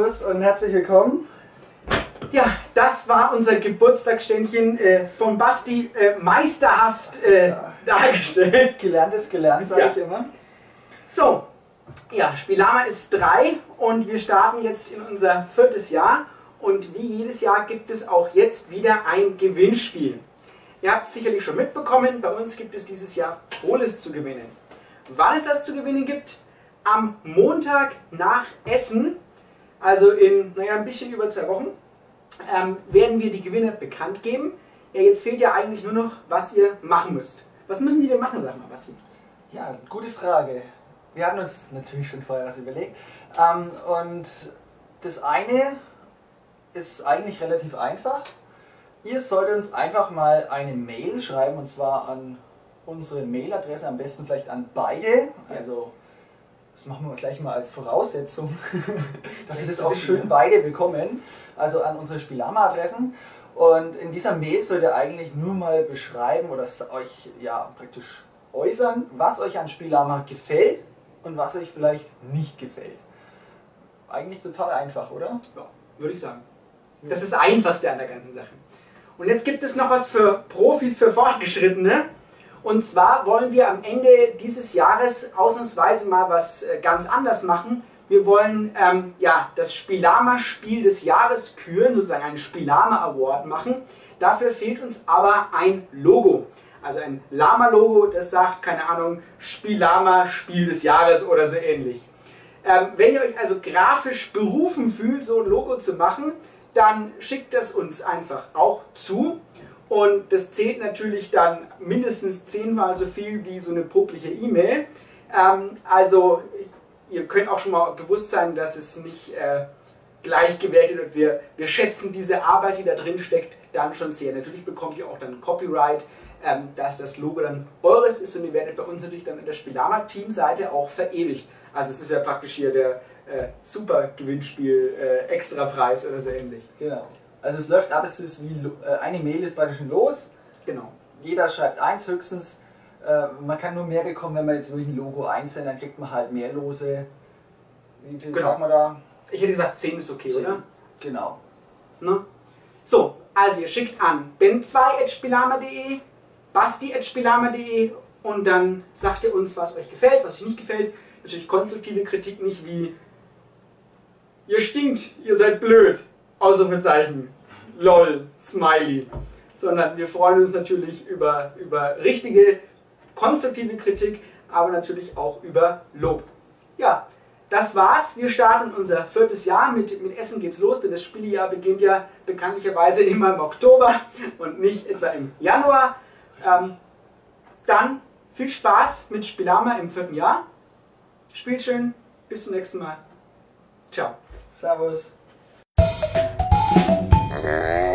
Servus und herzlich willkommen. Ja, das war unser Geburtstagsständchen von Basti meisterhaft dargestellt. Gelernt ist gelernt, sage ich immer. So, ja, Spielama ist 3 und wir starten jetzt in unser 4. Jahr. Und wie jedes Jahr gibt es auch jetzt wieder ein Gewinnspiel. Ihr habt es sicherlich schon mitbekommen, bei uns gibt es dieses Jahr Polis zu gewinnen. Wann es das zu gewinnen gibt? Am Montag nach Essen, also in ein bisschen über 2 Wochen, werden wir die Gewinner bekannt geben. Ja, jetzt fehlt ja eigentlich nur noch, was ihr machen müsst. Was müssen die denn machen, sag mal, Basti? Ja, gute Frage. Wir hatten uns natürlich schon vorher was überlegt. Und das eine ist eigentlich relativ einfach. Ihr solltet uns einfach mal eine Mail schreiben, und zwar an unsere Mailadresse, am besten vielleicht an beide. Also das machen wir gleich mal als Voraussetzung, dass wir das auch schön beide bekommen. Also an unsere Spielama-Adressen. Und in dieser Mail sollt ihr eigentlich nur mal beschreiben oder euch praktisch äußern, was euch an Spielama gefällt und was euch vielleicht nicht gefällt. Eigentlich total einfach, oder? Ja, würde ich sagen. Das ist das Einfachste an der ganzen Sache. Und jetzt gibt es noch was für Profis, für Fortgeschrittene. Und zwar wollen wir am Ende dieses Jahres ausnahmsweise mal was ganz anders machen. Wir wollen das Spielama-Spiel des Jahres küren, sozusagen einen Spielama-Award machen. Dafür fehlt uns aber ein Logo. Also ein Lama-Logo, das sagt, keine Ahnung, Spielama, Spiel des Jahres oder so ähnlich. Wenn ihr euch also grafisch berufen fühlt, so ein Logo zu machen, dann schickt das uns einfach auch zu. Und das zählt natürlich dann mindestens 10-mal so viel wie so eine popliche E-Mail. Also ihr könnt auch schon mal bewusst sein, dass es nicht gleich gewertet wird. Wir schätzen diese Arbeit, die da drin steckt, dann schon sehr. Natürlich bekommt ihr auch dann Copyright, dass das Logo dann eures ist, und ihr werdet bei uns natürlich dann in der Spielama-Team-Seite auch verewigt. Also es ist ja praktisch hier der super Gewinnspiel Extrapreis oder so ähnlich. Genau. Also es läuft ab, es ist wie eine Mail ist praktisch los. Genau. Jeder schreibt eins höchstens. Man kann nur mehr bekommen, wenn man jetzt wirklich ein Logo einsendet, dann kriegt man halt mehr Lose. Wie viel sagt man da? Ich hätte gesagt 10 ist okay, 10. Oder? Genau. Ne? So, also ihr schickt an ben2@spielama.de, basti@spielama.de und dann sagt ihr uns, was euch gefällt, was euch nicht gefällt. Natürlich konstruktive Kritik, nicht wie ihr stinkt, ihr seid blöd, Ausrufezeichen, lol, Smiley. Sondern wir freuen uns natürlich über richtige, konstruktive Kritik, aber natürlich auch über Lob. Ja, das war's. Wir starten unser 4. Jahr. Mit Essen geht's los, denn das Spielejahr beginnt ja bekanntlicherweise immer im Oktober und nicht etwa im Januar. Dann viel Spaß mit Spielama im 4. Jahr. Spielt schön. Bis zum nächsten Mal. Ciao. Servus.